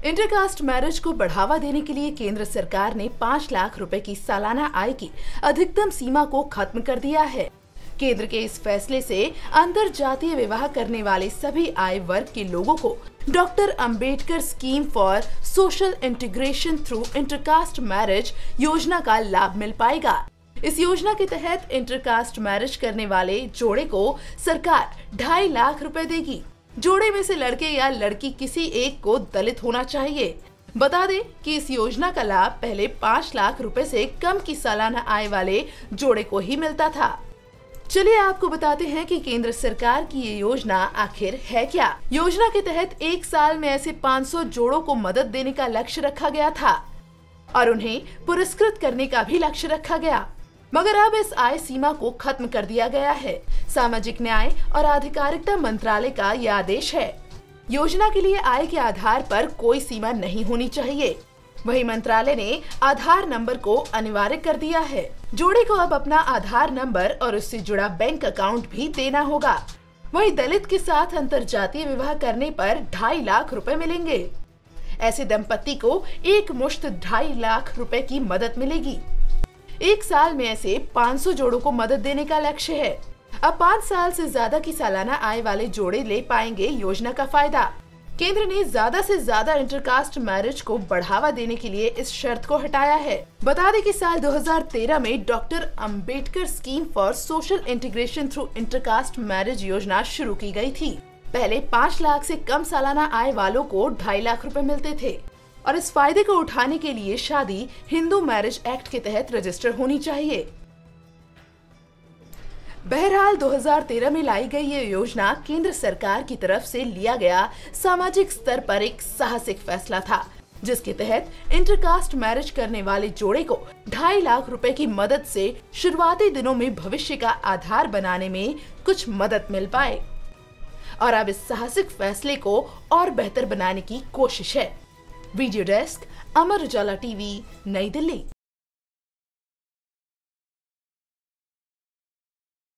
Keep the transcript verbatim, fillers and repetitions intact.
Intercaste marriage को बढ़ावा देने के लिए केंद्र सरकार ने पाँच लाख रुपए की सालाना आय की अधिकतम सीमा को खत्म कर दिया है। केंद्र के इस फैसले से अंतर जातीय विवाह करने वाले सभी आय वर्ग के लोगों को doctor Ambedkar scheme for social integration through intercaste marriage योजना का लाभ मिल पाएगा। इस योजना के तहत इंटरकास्ट मैरिज करने वाले जोड़े को सरकार ढाई लाख रुपए देगी। जोड़े में से लड़के या लड़की किसी एक को दलित होना चाहिए। बता दें कि इस योजना का लाभ पहले पाँच लाख रुपए से कम की सालाना आय वाले जोड़े को ही मिलता था। चलिए आपको बताते हैं कि केंद्र सरकार की ये योजना आखिर है क्या। योजना के तहत एक साल में ऐसे पाँच सौ जोड़ों को मदद देने का लक्ष्य रखा गया था और उन्हें पुरस्कृत करने का भी लक्ष्य रखा गया, मगर अब इस आय सीमा को खत्म कर दिया गया है। सामाजिक न्याय और आधिकारिकता मंत्रालय का यह आदेश है। योजना के लिए आय के आधार पर कोई सीमा नहीं होनी चाहिए। वहीं मंत्रालय ने आधार नंबर को अनिवार्य कर दिया है। जोड़े को अब अपना आधार नंबर और उससे जुड़ा बैंक अकाउंट भी देना होगा। वहीं दलित के साथ अंतरजातीय विवाह करने पर ढाई लाख रुपए मिलेंगे। ऐसे दंपति को एक मुश्त ढाई लाख रुपए की मदद मिलेगी। एक साल में ऐसे पाँच सौ जोड़ों को मदद देने का लक्ष्य है। अब पाँच साल से ज्यादा की सालाना आय वाले जोड़े ले पाएंगे योजना का फायदा। केंद्र ने ज्यादा से ज्यादा इंटरकास्ट मैरिज को बढ़ावा देने के लिए इस शर्त को हटाया है। बता दें कि साल दो हज़ार तेरह में doctor Ambedkar scheme for social integration through intercaste marriage योजना शुरू की गई थी। पहले पाँच लाख से कम सालाना आय वालों को ढाई लाख रुपए मिलते थे और इस फायदे को उठाने के लिए शादी हिंदू मैरिज एक्ट के तहत रजिस्टर होनी चाहिए। बहरहाल दो हज़ार तेरह में लाई गई ये योजना केंद्र सरकार की तरफ से लिया गया सामाजिक स्तर पर एक साहसिक फैसला था, जिसके तहत इंटरकास्ट मैरिज करने वाले जोड़े को ढाई लाख रुपए की मदद से शुरुआती दिनों में भविष्य का आधार बनाने में कुछ मदद मिल पाए। और अब इस साहसिक फैसले को और बेहतर बनाने की कोशिश है। Video desk, Amar Ujala TV, New Delhi.